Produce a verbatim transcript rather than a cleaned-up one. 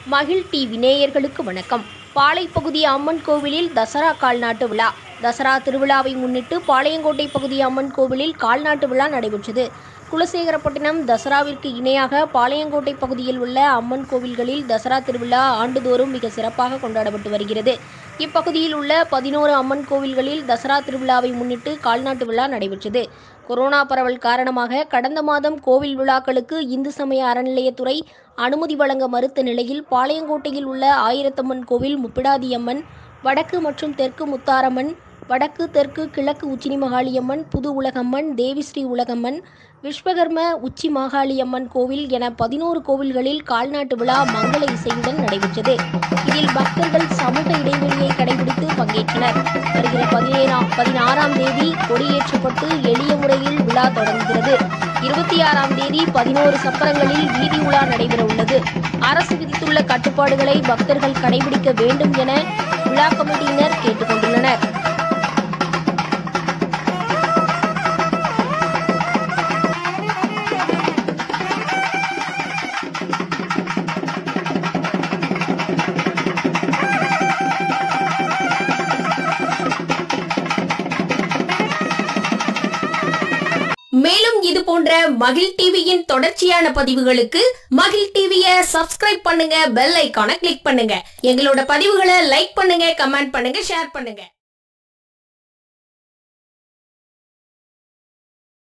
மகிழ் டிவி நேயர்களுக்கு வணக்கம். பாளை பகுதி அம்மன் கோவிலில் தசரா கால்நாட்டு விழா. தசரா திருவிழாவை முன்னிட்டு பாளையங்கோட்டை பகுதி அம்மன் கோவிலில் கால்நாட்டு விழா நடைபெற்றது. குலசேகரப்பட்டினம் தசராவிற்கு இணையாக பாளையங்கோட்டை பகுதியில் உள்ள அம்மன் கோவில்களில் தசரா திருவிழா ஆண்டுதோறும் மிக சிறப்பாக கொண்டாடப்பட்டு வருகிறது. இப்பகுதியில் உள்ள பதினோரு அம்மன் கோவில்களில் தசரா திருவிழாவை முன்னிட்டு கால்நாட்டு விழா நடைபெற்றது. கொரோனா பரவல் காரணமாக கடந்த மாதம் கோவில் விழாக்களுக்கு இந்து சமய அறநிலையத்துறை அனுமதி வழங்க மறுத்த நிலையில் பாளையங்கோட்டையில் உள்ள ஆயிரத்தம்மன் கோவில், முப்பிடாதியம்மன், வடக்கு மற்றும் தெற்கு முத்தாரம்மன், வடக்கு தெற்கு கிழக்கு உச்சினி மகாளியம்மன், புது உலகம்மன், தேவிஸ்ரீ உலகம்மன், விஸ்வகர்ம உச்சி மாகாளியம்மன் கோவில் என பதினோரு கோவில்களில் கால்நாட்டு விழா மங்கள இசையுடன் நடைபெற்றது. இதில் பக்தர்கள் சமூக இடைவெளியை கடைபிடித்து பங்கேற்றனர். வருகிற பதினேழாம் பதினாறாம் தேதி கொடியேற்றப்பட்டு எளிய முறையில் விழா தொடங்குகிறது. இருபத்தி ஆறாம் தேதி பதினோரு சப்பரங்களில் வீதி உலா நடைபெற உள்ளது. அரசு விதித்துள்ள கட்டுப்பாடுகளை பக்தர்கள் கடைபிடிக்க வேண்டும் என விழா கமிட்டியினர் கேட்டுக் கொண்டுள்ளனர். மேலும் இது போன்ற மகிழ் டிவியின் தொடர்ச்சியான பதிவுகளுக்கு மகிழ் டிவியை சப்ஸ்கிரைப் பண்ணுங்க, பெல் ஐகானை கிளிக் பண்ணுங்க. எங்களோட பதிவுகளை லைக் பண்ணுங்க, கமெண்ட் பண்ணுங்க, ஷேர் பண்ணுங்க.